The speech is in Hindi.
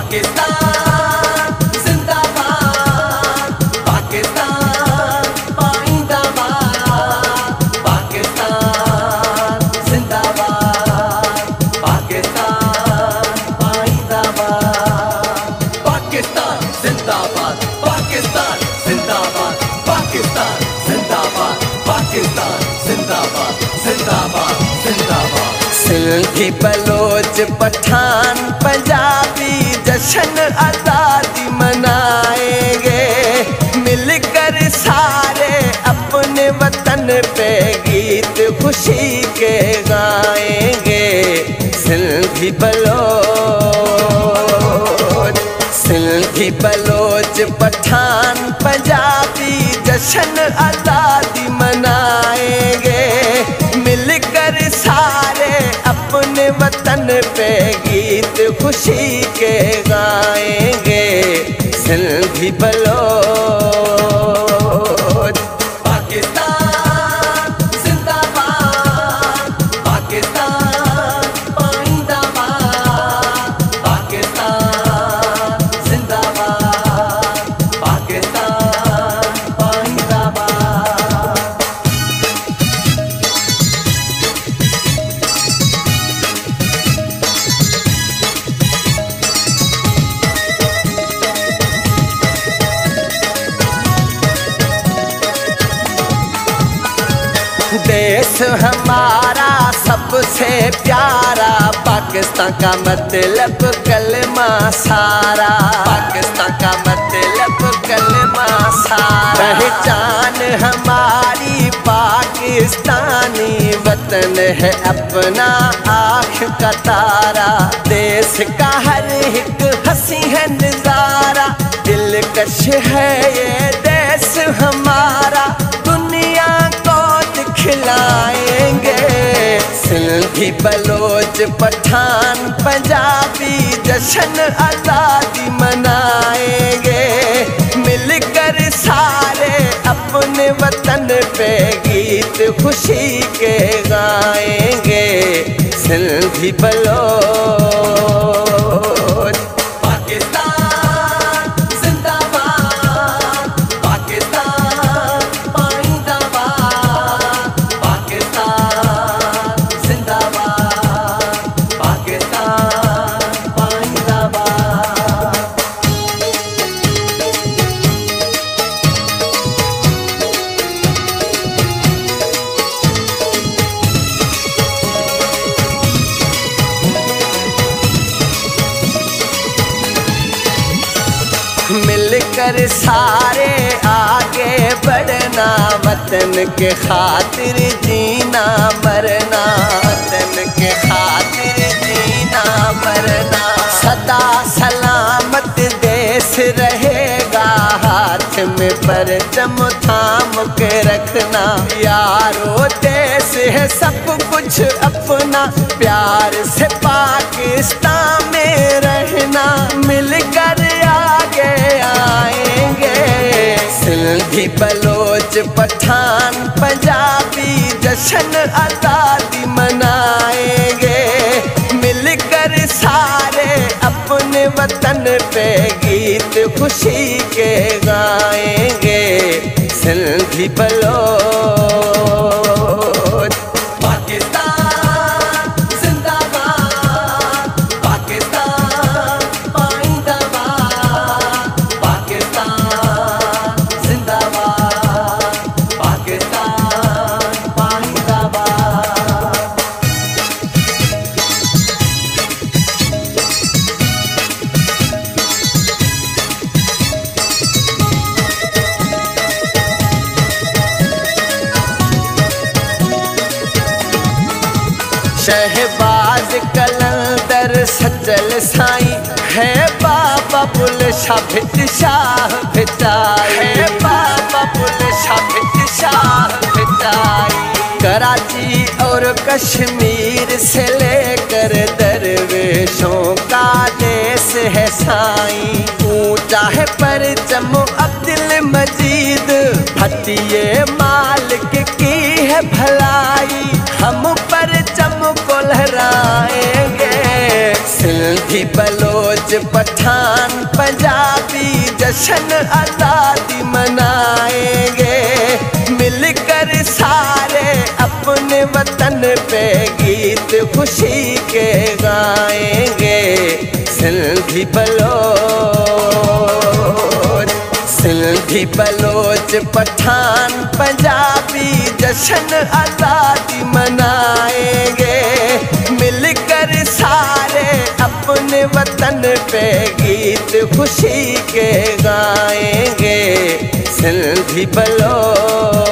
पाकिस्तान जिंदाबाद, पाकिस्तान पाइंदाबाद, पाकिस्तान जिंदाबाद, पाकिस्तान पाइंदाबाद, पाकिस्तान जिंदाबाद, पाकिस्तान जिंदाबाद, पाकिस्तान जिंदाबाद, पाकिस्तान जिंदाबाद, जिंदाबाद जिंदाबाद। सिंधी बलोच पठान पंजाबी जश्न आजादी मनाएंगे, मिलकर सारे अपने वतन पे गीत खुशी के गाएंगे। सिंधी बलोच पठान पंजाबी जश्न आजादी मनाएंगे, मिलकर सारे अपने वतन पे गीत खुशी के गाएंगे। सिंधी बलोच पाकिस्तान जिंदाबाद, पाकिस्तान पाइंदाबाद, पाकिस्तान जिंदाबाद, पाकिस्तान पाइंदाबाद। देश हमारा सबसे प्यारा, पाकिस्तान का मतलब कलमा सारा, पाकिस्तान का मतलब कलमा सारा। पहचान हमारी पाकिस्तानी, वतन है अपना आँख का तारा। देश का हर एक हंसी है नजारा, दिलकश है ये देश हमारा, दुनिया को दिखलाएंगे। सिंधी बलोच पठान पंजाबी जश्न आजादी मनाएंगे, मिलकर सारे अपने वतन पे गीत खुशी के गाएंगे। सिंधी बलोच पाकिस्तान जिंदाबाद, पाकिस्तान पाइंदाबाद, पाकिस्तान जिंदाबाद, पाकिस्तान पाइंदाबाद। मिलकर सारे आगे बढ़ना, वतन के खातिर जीना मरना, वतन के खातिर जीना मरना। सदा सलामत देश रहेगा, हाथ में परचम थाम के रखना। यारो देश है सब कुछ अपना, प्यार से पाकिस्तान में रहना, मिलकर आगे आएंगे। सिंधी बलोच पठान पंजाबी जश्न आजादी मनाएंगे, मिलकर सारे अपने वतन पे गीत खुशी के गाएंगे। सिंधी बलोच पाकिस्तान जिंदाबाद, पाकिस्तान पाइंदाबाद, पाकिस्तान जिंदाबाद, पाकिस्तान पाइंदाबाद। शहबाज कलंदर सजल साई है, बाबा बुल शाह भिटाई है, बाबा बुल शाह भिटाई। कराची और कश्मीर से लेकर दरवेशों का देश है साईं। ऊंचा है परचम अब्दुल मजीद, हटिए मालिक की है भलाई, हम परचम को लहराएंगे। सिंधी बलोच बलोच पठान पंजाबी जश्न आज़ादी मनाएंगे। मिलकर सारे अपने वतन पे गीत खुशी के गाएंगे। सिंधी बलोच पठान पंजाबी जश्न आज़ादी मनाएंगे। मिलकर सारे अपने वतन पे गीत खुशी के गाएंगे। सिंधी बलोच